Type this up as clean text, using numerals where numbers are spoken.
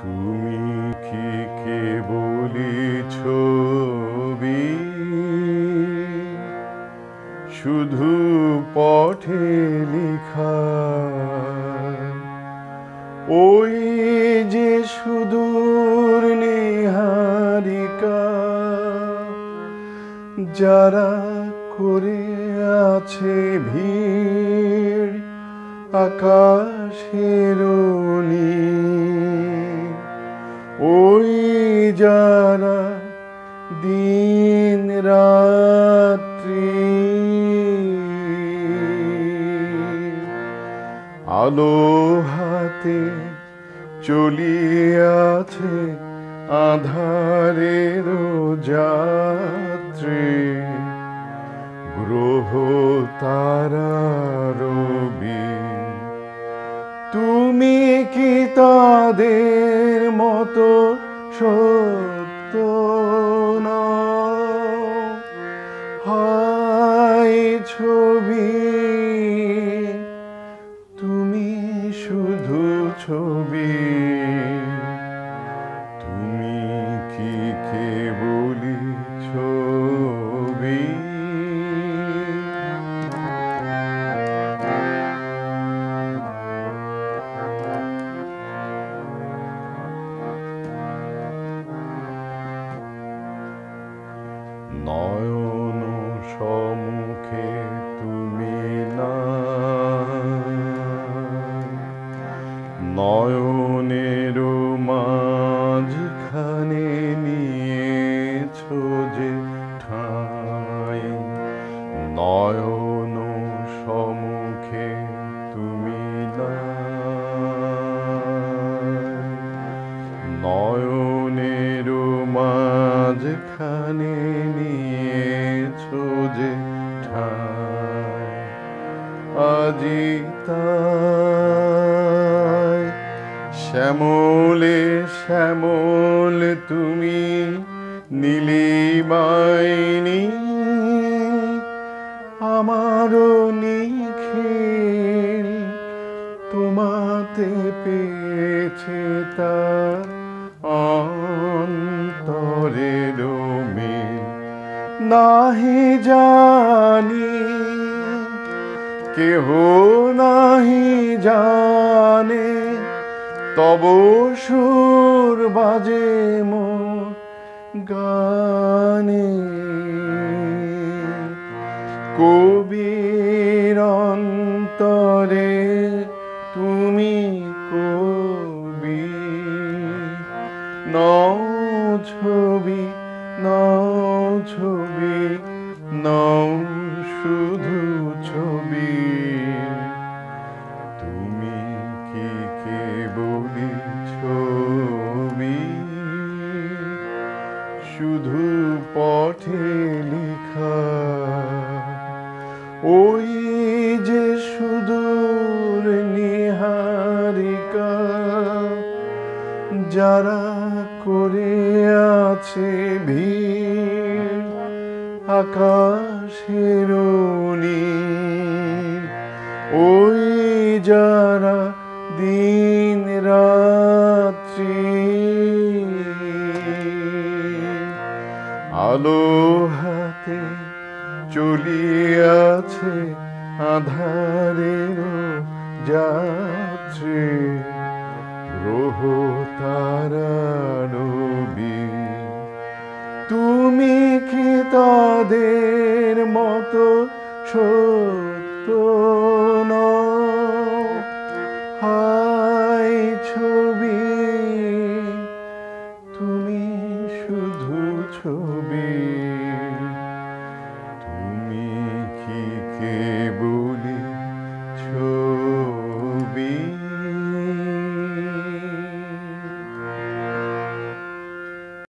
তুমি কি কেবলই ছবি, শুধু পথে লেখা? ওই যে সুদূর নীহারিকা, যারা করে আছে ভিড় আকাশের নীল। ওই যারা দিন রাত্রি আলো হাতে চলিয়াছে আধারের যাত্রী। গ্রহ তারা রবি, তুমি কি তাদের মতো সত্য নও? হায় ছবি, তুমি শুধু ছবি। তুমি কি কেবলই ছবি? নয়ন সম্মুখে তুমি নাই, নয়নের মাঝখানে নিয়েছো যে ঠাঁই। নয়ন সম্মুখে তুমি নাই, নয়নের মাঝখানে নিয়েছো যে ঠাঁই। আজি তাই শ্যামলে শ্যামল তুমি নীলিমাইনি, আমারও নিখিল তোমাতে পেয়েছে তার অন্তরের মিল। নাহি জানি, কেহ নাহি জানে, তব সুর বাজে মোর গানে। কবির অন্তরে তুমি কবি, নও ছবি, নও ছবি, নও শুধু ছবি। তুমি কি কেবলই ছবি, শুধু পথে লেখা? ওই যে সুদূর নীহারিকা, যারা করে আছে ভিড় আকাশের নীল। ওই যারা দিন রাত্রি আলো হাতে চলিয়াছে আধারের যাত্রী। গ্রহ তারা রবি, তুমি কি তাদের মতো সত্য নও? হায় ছবি, তুমি শুধু ছবি। তুমি কি কেবল